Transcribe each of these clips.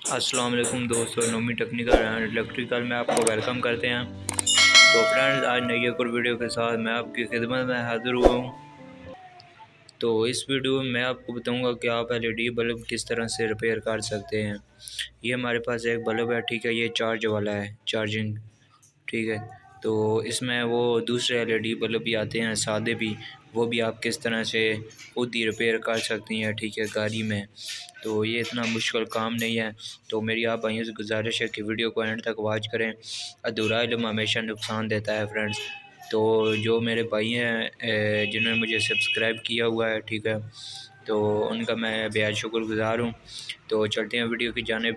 अस्सलाम वालेकुम दोस्तों, नोमी टेक्निकल एंड इलेक्ट्रिकल में आपको वेलकम करते हैं। तो फ्रेंड्स, आज नई एक और वीडियो के साथ मैं आपकी खिदमत में हाज़िर हुआ हूँ। तो इस वीडियो में मैं आपको बताऊंगा कि आप एलईडी बल्ब किस तरह से रिपेयर कर सकते हैं। ये हमारे पास एक बल्ब है, ठीक है। ये चार्ज वाला है, चार्जिंग, ठीक है। तो इसमें वो दूसरे एलईडी बल्ब भी आते हैं, सादे भी, वो भी आप किस तरह से खुद ही रिपेयर कर सकती हैं, ठीक है, गाड़ी में। तो ये इतना मुश्किल काम नहीं है। तो मेरी आप भाइयों से गुजारिश है कि वीडियो को एंड तक वॉच करें। अधूरा इल्म हमेशा नुकसान देता है फ्रेंड्स। तो जो मेरे भाई हैं जिन्होंने मुझे सब्सक्राइब किया हुआ है, ठीक है, तो उनका मैं बेहद शुक्रगुज़ार हूँ। तो चलते हैं वीडियो की जानिब।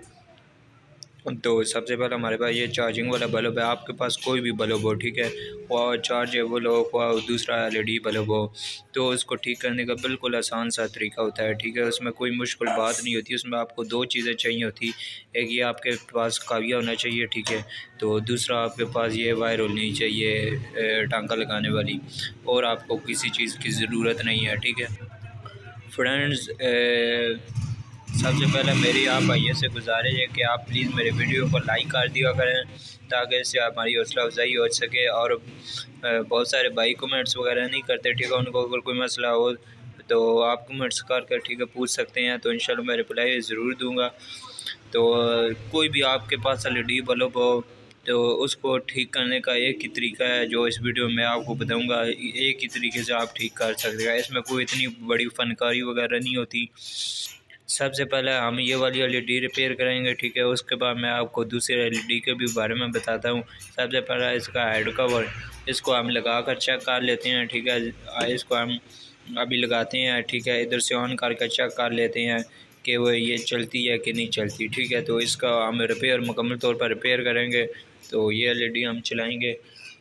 तो सबसे पहले हमारे पास ये चार्जिंग वाला बल्ब है। आपके पास कोई भी बल्ब हो, ठीक है, और चार्जेबल हो और दूसरा एलईडी बल्ब हो, तो उसको ठीक करने का बिल्कुल आसान सा तरीका होता है, ठीक है। उसमें कोई मुश्किल बात नहीं होती। उसमें आपको दो चीज़ें चाहिए होती। एक ये आपके पास काविया होना चाहिए, ठीक है। तो दूसरा आपके पास ये वायर होनी चाहिए टांका लगाने वाली, और आपको किसी चीज़ की ज़रूरत नहीं है, ठीक है फ्रेंड्स। सबसे पहले मेरी आप भाइयों से गुजारिश है कि आप प्लीज़ मेरे वीडियो को लाइक कर दिया करें, ताकि इससे हमारी हौसला अफजाई हो सके। और बहुत सारे भाई कमेंट्स वगैरह नहीं करते, ठीक है। उनको अगर कोई मसला हो तो आप कमेंट्स कर ठीक है पूछ सकते हैं, तो इंशाल्लाह मैं रिप्लाई ज़रूर दूँगा। तो कोई भी आपके पास एलईडी बल्ब हो, तो उसको ठीक करने का एक ही तरीका है जो इस वीडियो में आपको बताऊंगा। एक ही तरीके से आप ठीक कर सकते हैं। इसमें कोई इतनी बड़ी फनकारी वगैरह नहीं होती। सबसे पहले हम ये वाली एलईडी रिपेयर करेंगे, ठीक है। उसके बाद मैं आपको दूसरे एलईडी के भी बारे में बताता हूँ। सबसे पहले इसका हेड कवर, इसको हम लगा कर चेक कर लेते हैं, ठीक है। इसको हम अभी लगाते हैं, ठीक है। इधर से ऑन करके चेक कर लेते हैं कि वो ये चलती है कि नहीं चलती, ठीक है। तो इसका हम रिपेयर मुकम्मल तौर पर रिपेयर करेंगे। तो ये एलईडी हम चलाएँगे।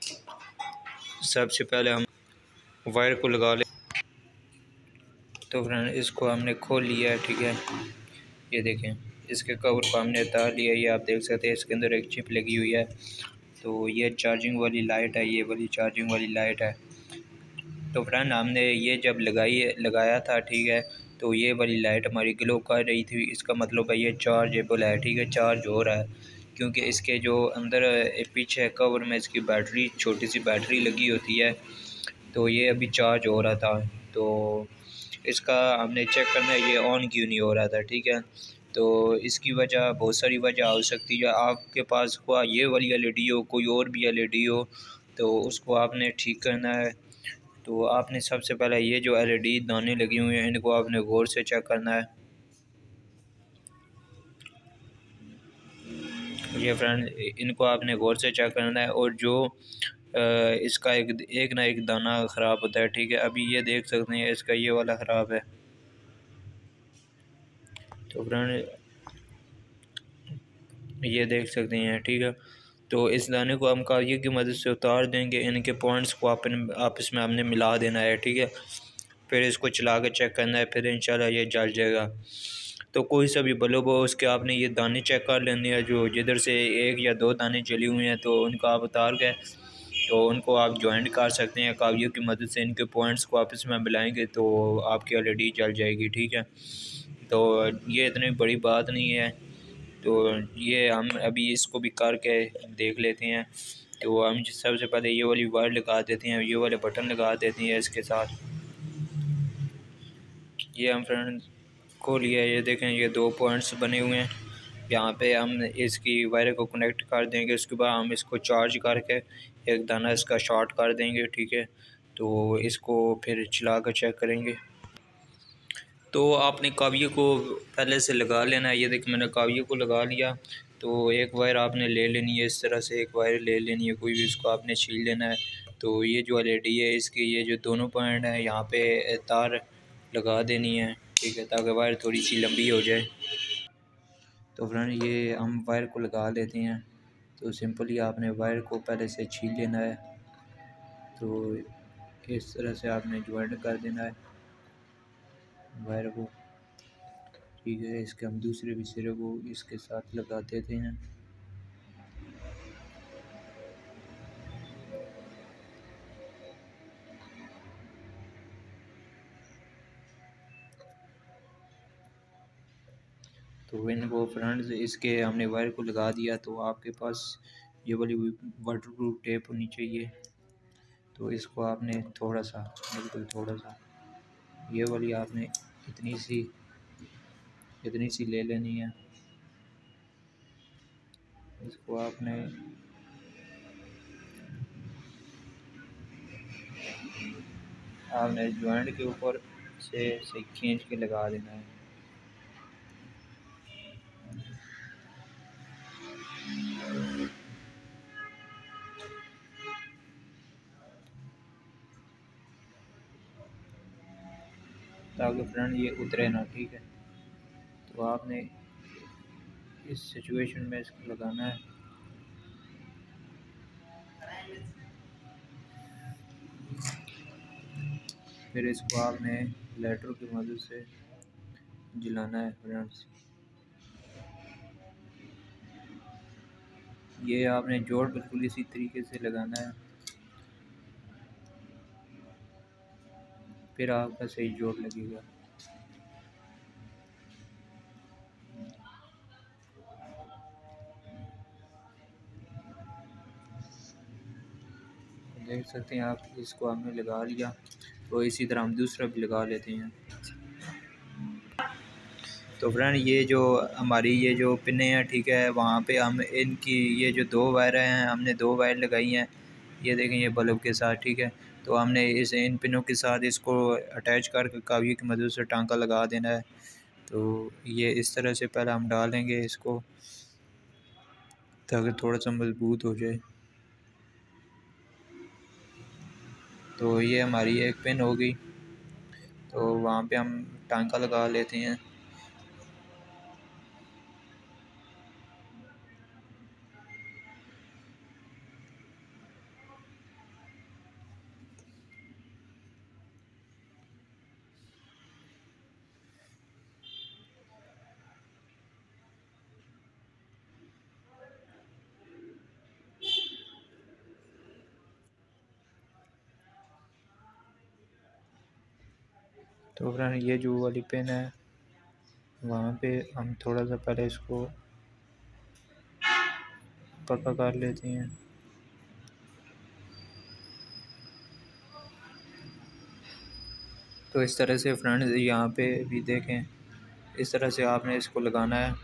सबसे पहले हम वायर को लगा ले। तो फ्रेंड, इसको हमने खोल लिया है, ठीक है। ये देखें, इसके कवर को हमने उतार लिया। ये आप देख सकते हैं, इसके अंदर एक चिप लगी हुई है। तो ये चार्जिंग वाली लाइट है, ये वाली चार्जिंग वाली लाइट है। तो फ्रेंड, हमने ये जब लगाया था, ठीक है, तो ये वाली लाइट हमारी ग्लो कर रही थी। इसका मतलब है ये चार्जेबल है, ठीक है, चार्ज हो रहा है। क्योंकि इसके जो अंदर पीछे कवर में इसकी बैटरी, छोटी सी बैटरी लगी होती है, तो ये अभी चार्ज हो रहा था। तो इसका हमने चेक करना है ये ऑन क्यों नहीं हो रहा था, ठीक है। तो इसकी वजह बहुत सारी वजह हो सकती है। आपके पास कोई ये वाली एलईडी हो, कोई और भी एलईडी हो, तो उसको आपने ठीक करना है। तो आपने सबसे पहले ये जो एलईडी दाने लगी हुई हैं, इनको आपने गौर से चेक करना है। ये फ्रेंड, इनको आपने गौर से चेक करना है। और जो इसका एक ना एक दाना ख़राब होता है, ठीक है। अभी ये देख सकते हैं, इसका ये वाला ख़राब है। तो फ्रेंड, ये देख सकते हैं, ठीक है। तो इस दाने को हम कागज़ की मदद से उतार देंगे। इनके पॉइंट्स को आपस में हमने मिला देना है, ठीक है। फिर इसको चला के चेक करना है, फिर इंशाल्लाह ये जल जाएगा। तो कोई सा भी बल्ब हो, उसके आपने ये दाने चेक कर लेने हैं। जो जिधर से एक या दो दाने जली हुए हैं, तो उनको आप उतार के, तो उनको आप जॉइंट कर सकते हैं कावियों की मदद से। इनके पॉइंट्स को आपस में मिलाएंगे तो आपकी एलईडी जल जाएगी, ठीक है। तो ये इतनी बड़ी बात नहीं है। तो ये हम अभी इसको भी करके देख लेते हैं। तो हम सबसे पहले ये वाली वायर लगा देते हैं, ये वाले बटन लगा देते हैं इसके साथ। ये हम फ्रेंड खोल लिया, ये देखें, ये दो पॉइंट्स बने हुए हैं। यहाँ पे हम इसकी वायर को कनेक्ट कर देंगे। उसके बाद हम इसको चार्ज करके एक दाना इसका शॉर्ट कर देंगे, ठीक है। तो इसको फिर चला कर चेक करेंगे। तो आपने काविये को पहले से लगा लेना है। ये देखिए, मैंने काविये को लगा लिया। तो एक वायर आपने ले लेनी है, इस तरह से एक वायर ले लेनी है कोई भी, इसको आपने छील लेना है। तो ये जो एलईडी है, इसकी ये जो दोनों पॉइंट हैं, यहाँ पे तार लगा देनी है, ठीक है, ताकि वायर थोड़ी सी लंबी हो जाए। तो फ्रेंड, ये हम वायर को लगा लेते हैं। तो सिंपली आपने वायर को पहले से छील लेना है। तो इस तरह से आपने ज्वाइंट कर देना है वायर को, ठीक है। इसके हम दूसरे भी सिरे को इसके साथ लगा देते हैं। तो इनको फ्रेंड्स इसके हमने वायर को लगा दिया। तो आपके पास ये वाली वाटरप्रूफ टेप होनी चाहिए। तो इसको आपने थोड़ा सा, बिल्कुल थोड़ा सा, ये वाली आपने इतनी सी ले लेनी है। इसको आपने जॉइंट के ऊपर से खींच के लगा देना है। ताकि फ्रेंड ये उतरे ना, ठीक है। तो आपने इस सिचुएशन में इसको लगाना है। फिर इसको आपने लाइटर की मदद से जलाना है फ्रेंड्स। ये आपने जोड़ बिल्कुल इसी तरीके से लगाना है, फिर आपका सही जोड़ लगेगा। देख सकते हैं आप, इसको हमने लगा लिया। तो इसी तरह हम दूसरा भी लगा लेते हैं। तो फ्रेंड ये जो हमारी ये जो पिने हैं, ठीक है, वहाँ पे हम इनकी ये जो 2 वायर हैं, हमने 2 वायर लगाई हैं, ये देखें, ये बल्ब के साथ, ठीक है। तो हमने इन पिनों के साथ इसको अटैच करके काविये की मदद से टांका लगा देना है। तो ये इस तरह से पहले हम डालेंगे इसको, ताकि थोड़ा सा मजबूत हो जाए। तो ये हमारी एक पिन हो गई। तो वहाँ पे हम टांका लगा लेते हैं। तो फ्रेंड ये जो वाली पेन है, वहाँ पे हम थोड़ा सा पहले इसको पक्का कर लेते हैं। तो इस तरह से फ्रेंड यहाँ पे भी देखें, इस तरह से आपने इसको लगाना है।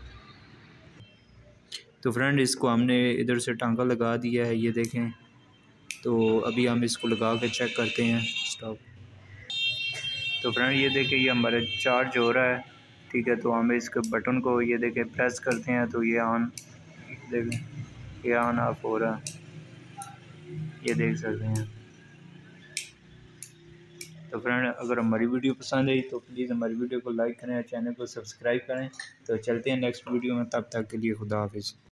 तो फ्रेंड इसको हमने इधर से टांका लगा दिया है, ये देखें। तो अभी हम इसको लगा के चेक करते हैं। स्टॉप। तो फ्रेंड ये देखें, ये हमारा चार्ज हो रहा है, ठीक है। तो हम इसके बटन को ये देखें प्रेस करते हैं, तो ये ऑन, देखें ये ऑन ऑफ हो रहा है, ये देख सकते हैं। तो फ्रेंड अगर हमारी वीडियो पसंद आई तो प्लीज़ हमारी वीडियो को लाइक करें और चैनल को सब्सक्राइब करें। तो चलते हैं नेक्स्ट वीडियो में, तब तक के लिए खुदा हाफिज़।